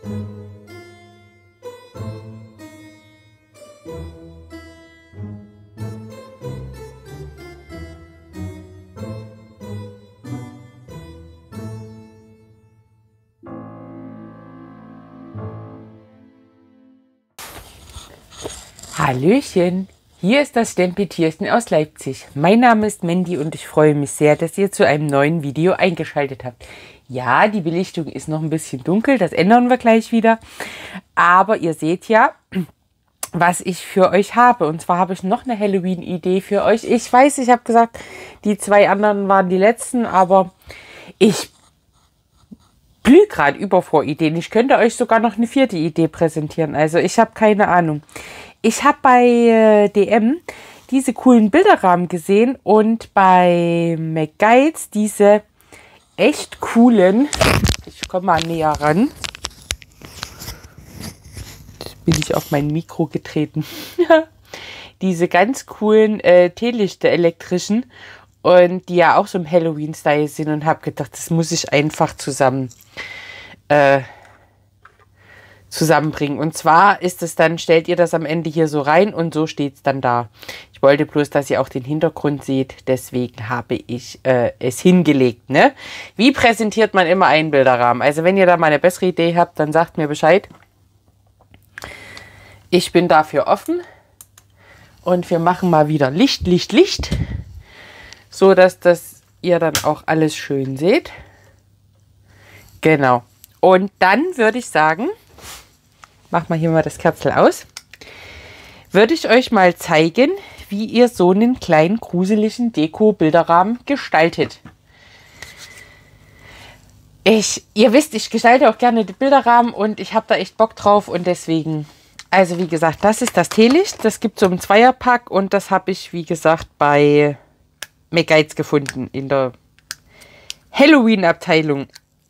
Hallöchen, hier ist das Stempeltierchen aus Leipzig. Mein Name ist Mandy und ich freue mich sehr, dass ihr zu einem neuen Video eingeschaltet habt. Ja, die Belichtung ist noch ein bisschen dunkel, das ändern wir gleich wieder. Aber ihr seht ja, was ich für euch habe. Und zwar habe ich noch eine Halloween-Idee für euch. Ich weiß, ich habe gesagt, die zwei anderen waren die letzten, aber ich blühe gerade über vor Ideen. Ich könnte euch sogar noch eine vierte Idee präsentieren. Also ich habe keine Ahnung. Ich habe bei DM diese coolen Bilderrahmen gesehen und bei McGuides diese echt coolen, ich komme mal näher ran, jetzt bin ich auf mein Mikro getreten, diese ganz coolen Teelichter elektrischen und die ja auch so im Halloween-Style sind und habe gedacht, das muss ich einfach zusammenbringen. Und zwar ist es dann, stellt ihr das am Ende hier so rein und so steht es dann da. Ich wollte bloß, dass ihr auch den Hintergrund seht, deswegen habe ich es hingelegt. Ne? Wie präsentiert man immer einen Bilderrahmen? Also wenn ihr da mal eine bessere Idee habt, dann sagt mir Bescheid. Ich bin dafür offen und wir machen mal wieder Licht, Licht, Licht, so dass das ihr dann auch alles schön seht. Genau. Und dann würde ich sagen, mach mal hier mal das Kerzel aus, würde ich euch mal zeigen, wie ihr so einen kleinen gruseligen Deko-Bilderrahmen gestaltet. Ihr wisst, ich gestalte auch gerne die Bilderrahmen und ich habe da echt Bock drauf und deswegen, also wie gesagt, das ist das Teelicht, das gibt es so im Zweierpack und das habe ich, wie gesagt, bei McGuides gefunden in der Halloween-Abteilung.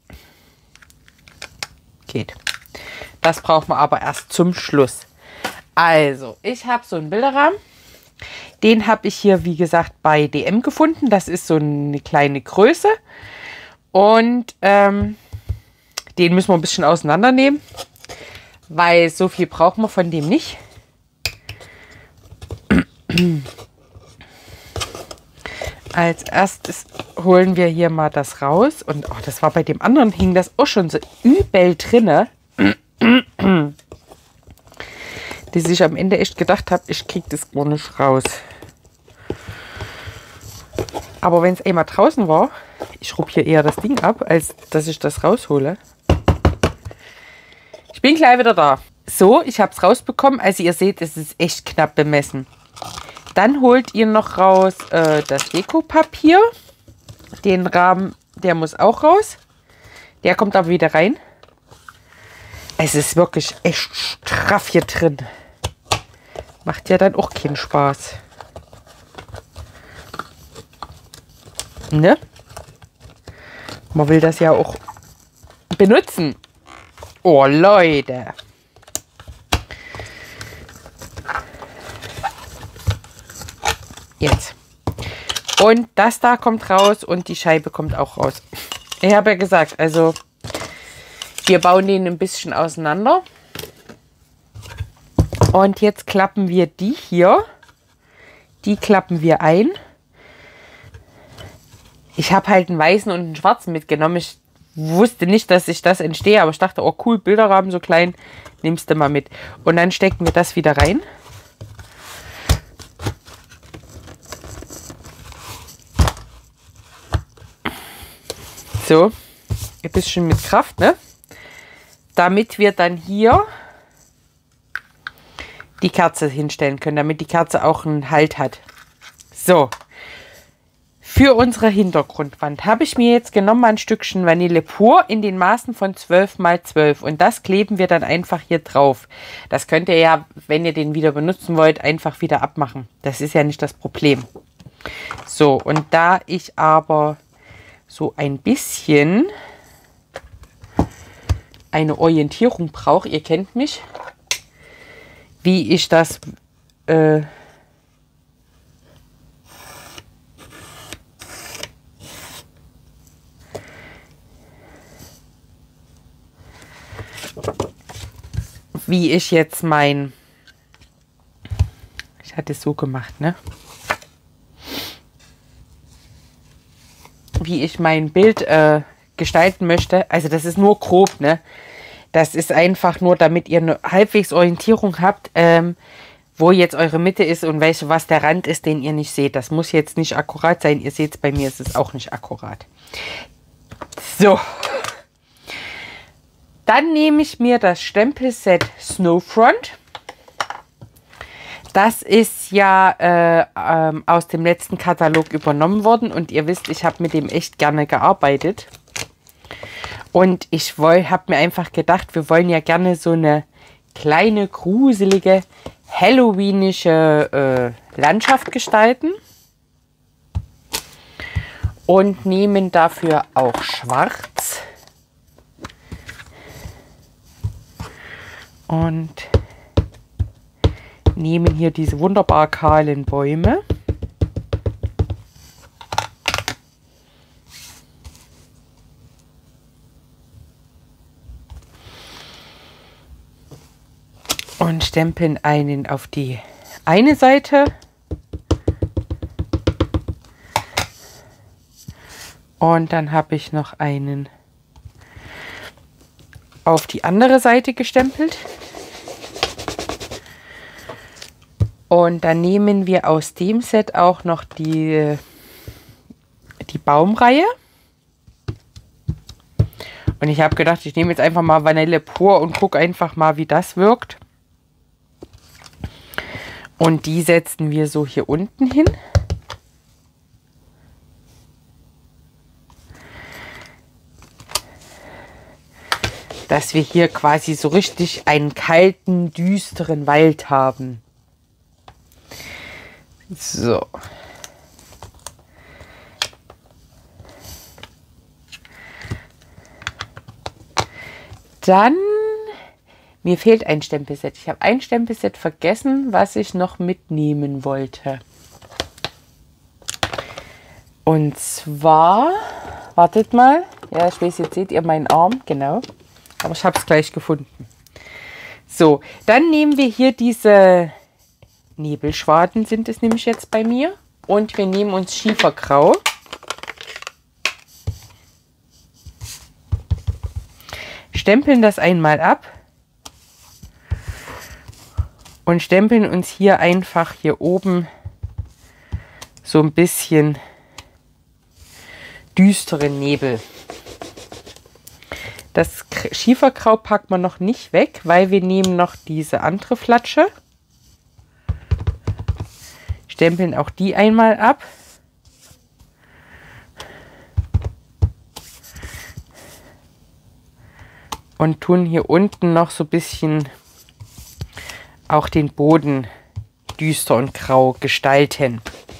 Geht. Das braucht man aber erst zum Schluss. Also, ich habe so einen Bilderrahmen. Den habe ich hier, wie gesagt, bei DM gefunden. Das ist so eine kleine Größe. Und den müssen wir ein bisschen auseinandernehmen, weil so viel braucht man von dem nicht. Als erstes holen wir hier mal das raus. Und oh, das war bei dem anderen, hing das auch schon so übel drinne. Die sich am Ende echt gedacht habe, ich kriege das gar nicht raus. Aber wenn es einmal draußen war, ich ruppe hier eher das Ding ab, als dass ich das raushole. Ich bin gleich wieder da. So, ich habe es rausbekommen. Also ihr seht, es ist echt knapp bemessen. Dann holt ihr noch raus das Dekopapier. Den Rahmen, der muss auch raus. Der kommt aber wieder rein. Es ist wirklich echt straff hier drin. Macht ja dann auch keinen Spaß. Ne? Man will das ja auch benutzen. Oh, Leute. Jetzt. Und das da kommt raus und die Scheibe kommt auch raus. Ich habe ja gesagt, also wir bauen den ein bisschen auseinander. Und jetzt klappen wir die hier. Die klappen wir ein. Ich habe halt einen weißen und einen schwarzen mitgenommen. Ich wusste nicht, dass ich das entstehe, aber ich dachte, oh cool, Bilderrahmen so klein, nimmst du mal mit. Und dann stecken wir das wieder rein. So, ein bisschen mit Kraft, ne? Damit wir dann hier die Kerze hinstellen können, damit die Kerze auch einen Halt hat. So, für unsere Hintergrundwand habe ich mir jetzt genommen ein Stückchen Vanille pur in den Maßen von 12 x 12 und das kleben wir dann einfach hier drauf. Das könnt ihr ja, wenn ihr den wieder benutzen wollt, einfach wieder abmachen. Das ist ja nicht das Problem. So, und da ich aber so ein bisschen eine Orientierung brauche, ihr kennt mich, wie ich das wie ich jetzt ich hatte es so gemacht, ne? Wie ich mein Bild gestalten möchte. Also das ist nur grob, ne? Das ist einfach nur, damit ihr eine halbwegs Orientierung habt, wo jetzt eure Mitte ist und was der Rand ist, den ihr nicht seht. Das muss jetzt nicht akkurat sein. Ihr seht es, bei mir ist es auch nicht akkurat. So. Dann nehme ich mir das Stempelset Snowfront. Das ist ja aus dem letzten Katalog übernommen worden. Und ihr wisst, ich habe mit dem echt gerne gearbeitet. Und ich habe mir einfach gedacht, wir wollen ja gerne so eine kleine, gruselige, halloweenische Landschaft gestalten. Und nehmen dafür auch schwarz. Und nehmen hier diese wunderbar kahlen Bäume. Und stempeln einen auf die eine Seite. Und dann habe ich noch einen auf die andere Seite gestempelt. Und dann nehmen wir aus dem Set auch noch die Baumreihe. Und ich habe gedacht, ich nehme jetzt einfach mal Vanille pur und gucke einfach mal, wie das wirkt. Und die setzen wir so hier unten hin. Dass wir hier quasi so richtig einen kalten, düsteren Wald haben. So. Dann, mir fehlt ein Stempelset. Ich habe ein Stempelset vergessen, was ich noch mitnehmen wollte. Und zwar, wartet mal. Ja, ich weiß, jetzt seht ihr meinen Arm, genau. Aber ich habe es gleich gefunden. So, dann nehmen wir hier diese Nebelschwaden, sind es nämlich jetzt bei mir. Und wir nehmen uns Schiefergrau. Stempeln das einmal ab. Und stempeln uns hier einfach hier oben so ein bisschen düsteren Nebel. Das Schiefergrau packt man noch nicht weg, weil wir nehmen noch diese andere Flatsche. Stempeln auch die einmal ab. Und tun hier unten noch so ein bisschen auch den Boden düster und grau gestalten.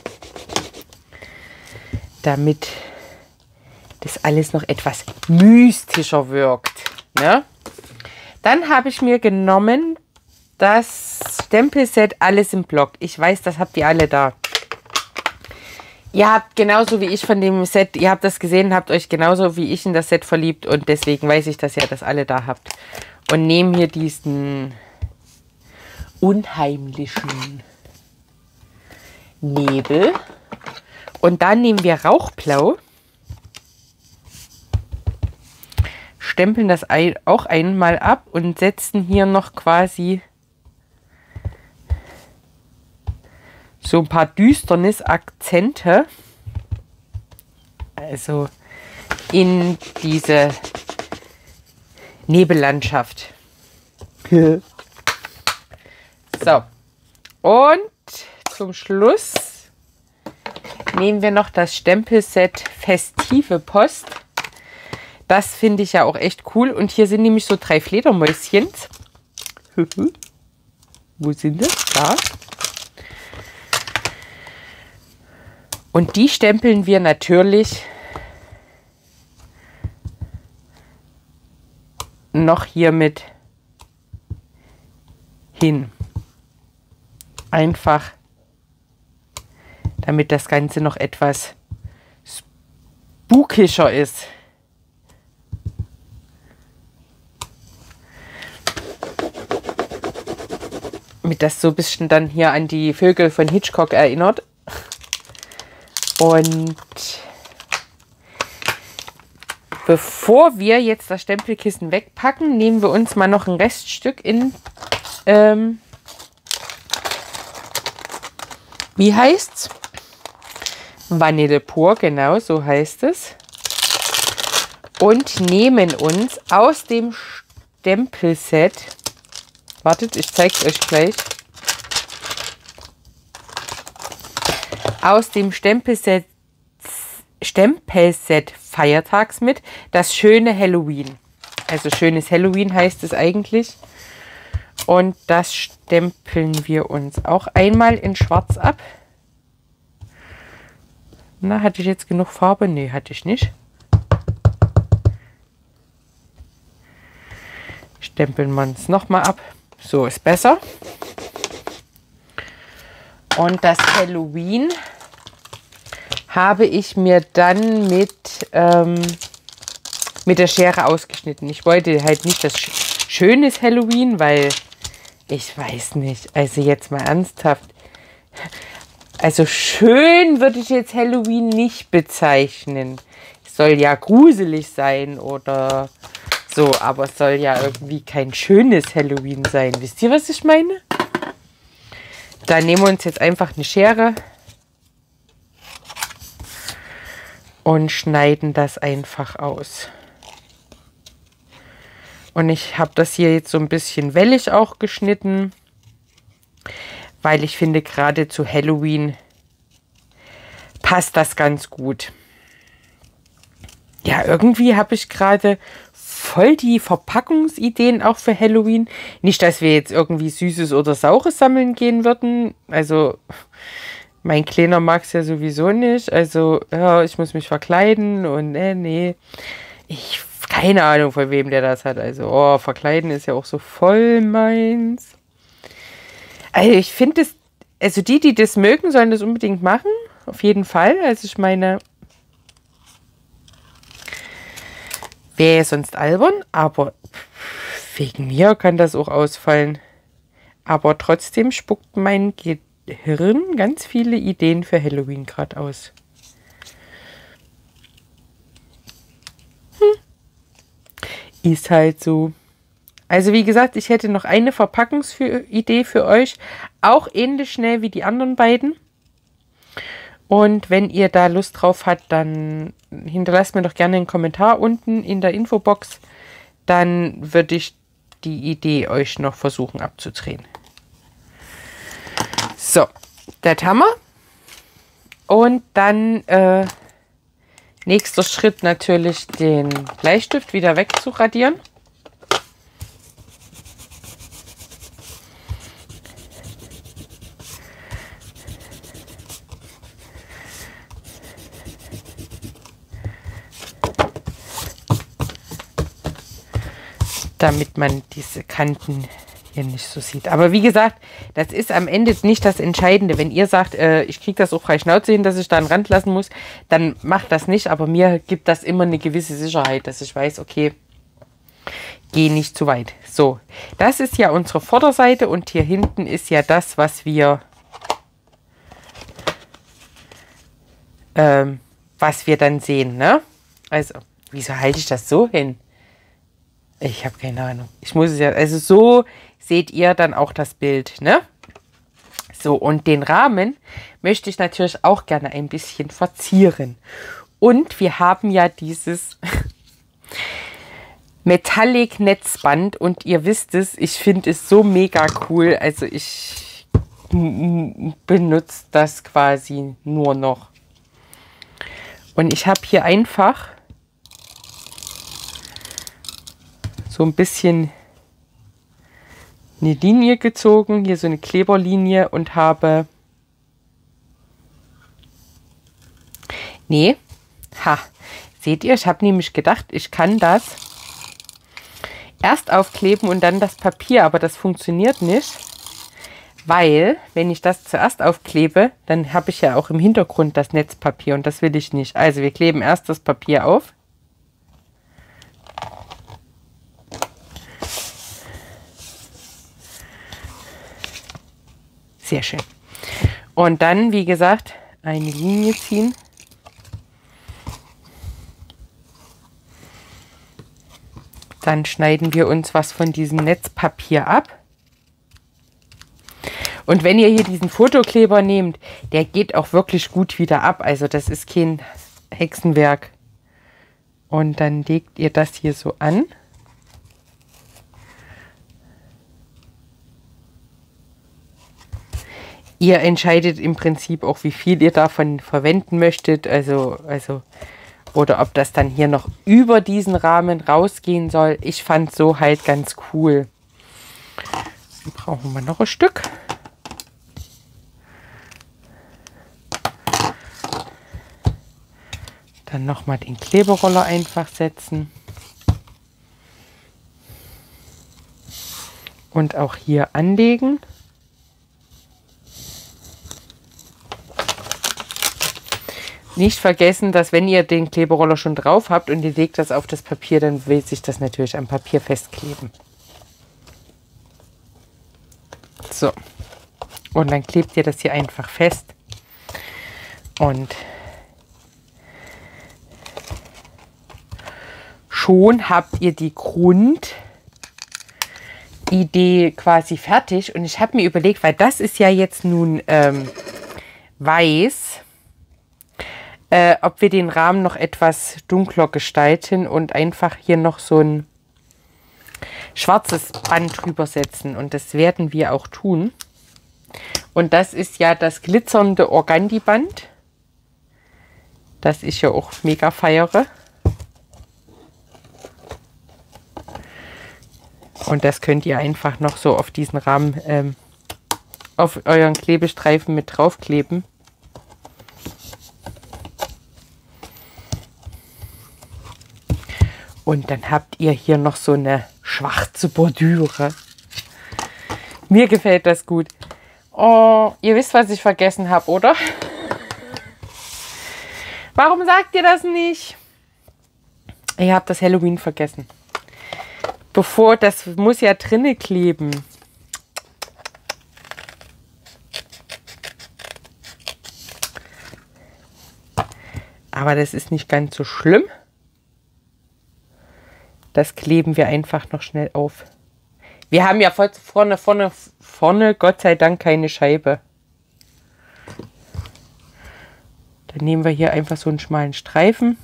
Damit das alles noch etwas mystischer wirkt. Ne? Dann habe ich mir genommen das Stempelset Alles im Block. Ich weiß, das habt ihr alle da. Ihr habt genauso wie ich von dem Set, ihr habt das gesehen, habt euch genauso wie ich in das Set verliebt und deswegen weiß ich, dass ihr das alle da habt. Und nehmen hier diesen unheimlichen Nebel. Und dann nehmen wir Rauchblau. Stempeln das auch einmal ab und setzen hier noch quasi so ein paar Düsternis-Akzente, also in diese Nebellandschaft. So, und zum Schluss nehmen wir noch das Stempelset Festive Post. Das finde ich ja auch echt cool. Und hier sind nämlich so 3 Fledermäuschen. Wo sind das? Da. Und die stempeln wir natürlich noch hier mit hin. Einfach, damit das Ganze noch etwas spookischer ist. Mit das so ein bisschen dann hier an die Vögel von Hitchcock erinnert. Und bevor wir jetzt das Stempelkissen wegpacken, nehmen wir uns mal noch ein Reststück in, wie heißt's? Vanille pur, genau, so heißt es. Und nehmen uns aus dem Stempelset, wartet, ich zeige es euch gleich, aus dem Stempelset Feiertags mit das schöne Halloween. Also schönes Halloween heißt es eigentlich. Und das stempeln wir uns auch einmal in schwarz ab. Na, hatte ich jetzt genug Farbe? Nee, hatte ich nicht. Stempeln wir uns nochmal ab. So ist besser. Und das Halloween habe ich mir dann mit der Schere ausgeschnitten. Ich wollte halt nicht das schönes Halloween, weil ich weiß nicht, also jetzt mal ernsthaft. Also schön würde ich jetzt Halloween nicht bezeichnen. Es soll ja gruselig sein oder so, aber es soll ja irgendwie kein schönes Halloween sein. Wisst ihr, was ich meine? Da nehmen wir uns jetzt einfach eine Schere und schneiden das einfach aus. Und ich habe das hier jetzt so ein bisschen wellig auch geschnitten, weil ich finde, gerade zu Halloween passt das ganz gut. Ja, irgendwie habe ich gerade voll die Verpackungsideen auch für Halloween. Nicht, dass wir jetzt irgendwie Süßes oder Saures sammeln gehen würden. Also mein Kleiner mag es ja sowieso nicht. Also ja, ich muss mich verkleiden und nee. Keine Ahnung, von wem der das hat. Also verkleiden ist ja auch so voll meins. Also ich finde es, also die das mögen, sollen das unbedingt machen. Auf jeden Fall. Also ich meine, wäre ja sonst albern, aber wegen mir kann das auch ausfallen. Aber trotzdem spuckt mein Gehirn ganz viele Ideen für Halloween gerade aus. Ist halt so. Also wie gesagt, ich hätte noch eine Verpackungsidee für euch. Auch ähnlich schnell wie die anderen beiden. Und wenn ihr da Lust drauf habt, dann hinterlasst mir doch gerne einen Kommentar unten in der Infobox. Dann würde ich die Idee euch noch versuchen abzudrehen. So, das haben wir. Und dann nächster Schritt natürlich den Bleistift wieder wegzuradieren. Damit man diese Kanten hier nicht so sieht. Aber wie gesagt, das ist am Ende nicht das Entscheidende. Wenn ihr sagt, ich kriege das so frei Schnauze hin, dass ich da einen Rand lassen muss, dann macht das nicht. Aber mir gibt das immer eine gewisse Sicherheit, dass ich weiß, okay, geh nicht zu weit. So, das ist ja unsere Vorderseite und hier hinten ist ja das, was wir dann sehen, ne? Also, wieso halte ich das so hin? Ich habe keine Ahnung. Ich muss es ja, also so seht ihr dann auch das Bild, ne? So, und den Rahmen möchte ich natürlich auch gerne ein bisschen verzieren. Und wir haben ja dieses Metallic Netzband und ihr wisst es, ich finde es so mega cool. Also ich benutze das quasi nur noch. Und ich habe hier einfach so ein bisschen eine Linie gezogen, hier so eine Kleberlinie und habe, seht ihr, ich habe nämlich gedacht, ich kann das erst aufkleben und dann das Papier, aber das funktioniert nicht, weil, wenn ich das zuerst aufklebe, dann habe ich ja auch im Hintergrund das Netzpapier und das will ich nicht. Also wir kleben erst das Papier auf. Sehr schön. Und dann, wie gesagt, eine Linie ziehen. Dann schneiden wir uns was von diesem Netzpapier ab. Und wenn ihr hier diesen Fotokleber nehmt, der geht auch wirklich gut wieder ab. Also das ist kein Hexenwerk. Und dann legt ihr das hier so an. Ihr entscheidet im Prinzip auch, wie viel ihr davon verwenden möchtet. Oder ob das dann hier noch über diesen Rahmen rausgehen soll. Ich fand so halt ganz cool. Dann brauchen wir noch ein Stück. Dann nochmal den Kleberoller einfach setzen. Und auch hier anlegen. Nicht vergessen, dass wenn ihr den Kleberoller schon drauf habt und ihr legt das auf das Papier, dann will sich das natürlich am Papier festkleben. So. Und dann klebt ihr das hier einfach fest. Und schon habt ihr die Grundidee quasi fertig. Und ich habe mir überlegt, weil das ist ja jetzt nun weiß, ob wir den Rahmen noch etwas dunkler gestalten und einfach hier noch so ein schwarzes Band drüber setzen. Und das werden wir auch tun. Und das ist ja das glitzernde Organdi-Band, das ich ja auch mega feiere. Und das könnt ihr einfach noch so auf diesen Rahmen, auf euren Klebestreifen mit draufkleben. Und dann habt ihr hier noch so eine schwarze Bordüre. Mir gefällt das gut. Oh, ihr wisst, was ich vergessen habe, oder? Warum sagt ihr das nicht? Ihr habt das Halloween vergessen. Das muss ja drinnen kleben. Aber das ist nicht ganz so schlimm. Das kleben wir einfach noch schnell auf. Wir haben ja vorne Gott sei Dank keine Scheibe. Dann nehmen wir hier einfach so einen schmalen Streifen.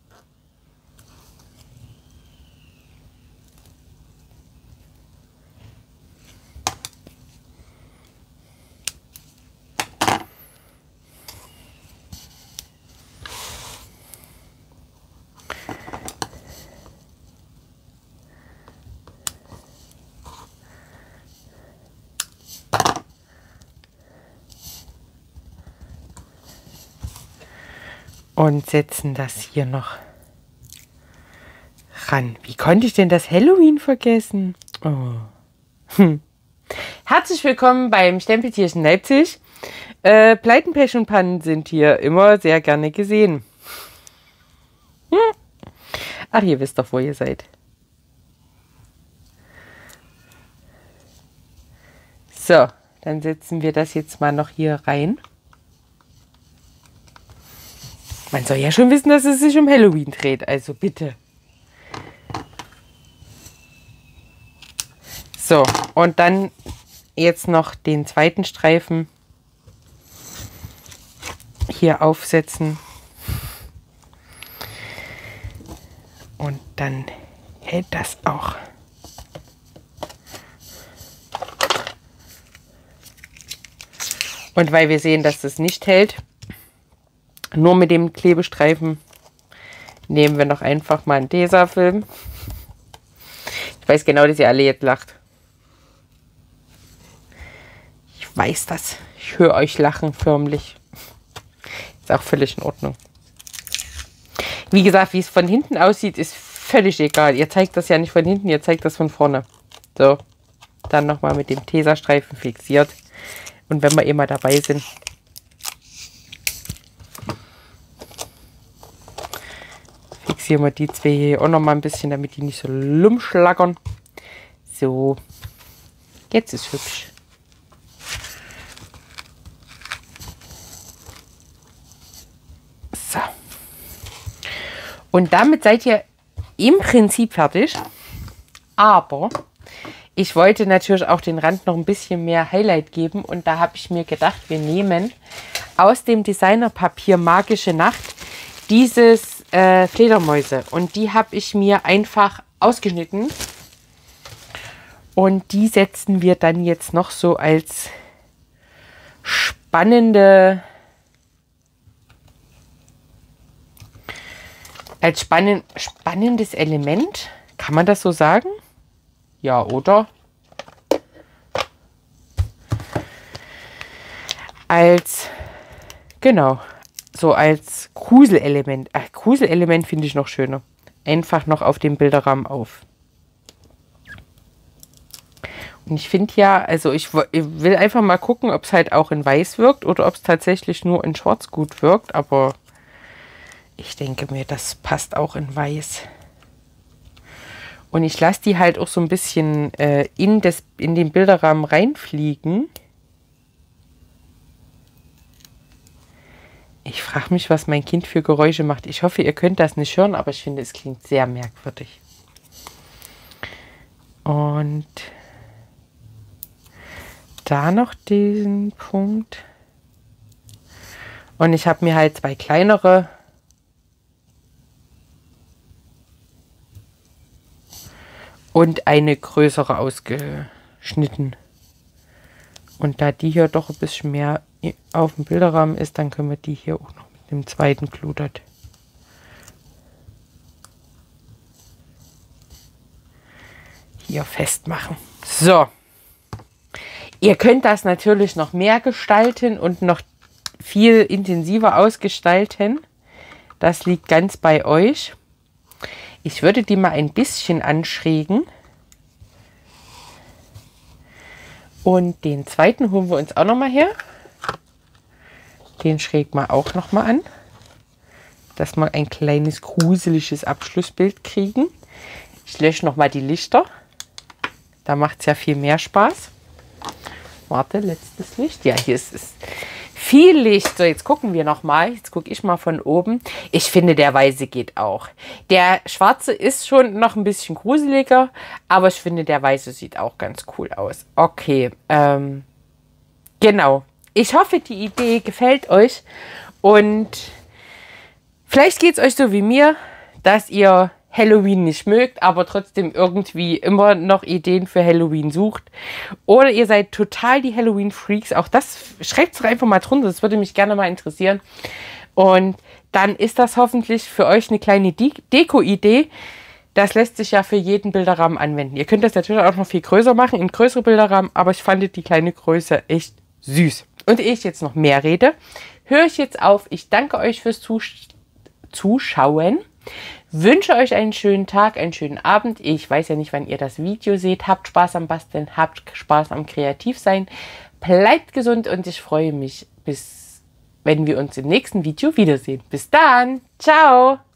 Und setzen das hier noch ran. Wie konnte ich denn das Halloween vergessen? Oh. Herzlich willkommen beim Stempeltierchen Leipzig. Pleiten, Pech und Pannen sind hier immer sehr gerne gesehen. Ach, ihr wisst doch, wo ihr seid. So, dann setzen wir das jetzt mal noch hier rein. Man soll ja schon wissen, dass es sich um Halloween dreht, also bitte. So, und dann jetzt noch den zweiten Streifen hier aufsetzen. Und dann hält das auch. Und weil wir sehen, dass das nicht hält, nur mit dem Klebestreifen, nehmen wir noch einfach mal einen Tesafilm. Ich weiß genau, dass ihr alle jetzt lacht. Ich weiß das. Ich höre euch lachen förmlich. Ist auch völlig in Ordnung. Wie gesagt, wie es von hinten aussieht, ist völlig egal. Ihr zeigt das ja nicht von hinten, ihr zeigt das von vorne. So, dann nochmal mit dem Tesastreifen fixiert. Und wenn wir immer dabei sind, fixieren wir die zwei hier auch noch mal ein bisschen, damit die nicht so lumschlagern. So, jetzt ist hübsch. Und damit seid ihr im Prinzip fertig. Aber ich wollte natürlich auch den Rand noch ein bisschen mehr Highlight geben. Und da habe ich mir gedacht, wir nehmen aus dem Designerpapier Magische Nacht dieses Fledermäuse. Und die habe ich mir einfach ausgeschnitten. Und die setzen wir dann jetzt noch so als spannendes Element. Kann man das so sagen? Ja, oder? Genau, so als Gruselelement. Gruselelement finde ich noch schöner. Einfach noch auf dem Bilderrahmen auf. Und ich finde ja, also ich will einfach mal gucken, ob es halt auch in Weiß wirkt oder ob es tatsächlich nur in Schwarz gut wirkt. Aber ich denke mir, das passt auch in Weiß. Und ich lasse die halt auch so ein bisschen in den Bilderrahmen reinfliegen. Ich frage mich, was mein Kind für Geräusche macht. Ich hoffe, ihr könnt das nicht hören, aber ich finde, es klingt sehr merkwürdig. Und da noch diesen Punkt. Und ich habe mir halt 2 kleinere und eine größere ausgeschnitten. Und da die hier doch ein bisschen mehr auf dem Bilderrahmen ist, dann können wir die hier auch noch mit dem zweiten Gludert hier festmachen. So. Ihr könnt das natürlich noch mehr gestalten und noch viel intensiver ausgestalten. Das liegt ganz bei euch. Ich würde die mal ein bisschen anschrägen. Und den zweiten holen wir uns auch noch mal her. Den schräg mal auch noch mal an. Dass wir ein kleines gruseliges Abschlussbild kriegen. Ich lösche noch mal die Lichter. Da macht es ja viel mehr Spaß. Warte, letztes Licht. Ja, hier ist es. Viel Licht. So, jetzt gucken wir noch mal. Jetzt gucke ich mal von oben. Ich finde, der weiße geht auch. Der schwarze ist schon noch ein bisschen gruseliger, aber ich finde, der weiße sieht auch ganz cool aus. Okay, genau. Ich hoffe, die Idee gefällt euch und vielleicht geht es euch so wie mir, dass ihr Halloween nicht mögt, aber trotzdem irgendwie immer noch Ideen für Halloween sucht. Oder ihr seid total die Halloween-Freaks. Auch das schreibt es einfach mal drunter. Das würde mich gerne mal interessieren. Und dann ist das hoffentlich für euch eine kleine Deko-Idee. Das lässt sich ja für jeden Bilderrahmen anwenden. Ihr könnt das natürlich auch noch viel größer machen, in größere Bilderrahmen. Aber ich fand die kleine Größe echt süß. Und ehe ich jetzt noch mehr rede, höre ich jetzt auf. Ich danke euch fürs Zuschauen. Wünsche euch einen schönen Tag, einen schönen Abend. Ich weiß ja nicht, wann ihr das Video seht. Habt Spaß am Basteln, habt Spaß am Kreativsein. Bleibt gesund und ich freue mich, wenn wir uns im nächsten Video wiedersehen. Bis dann. Ciao.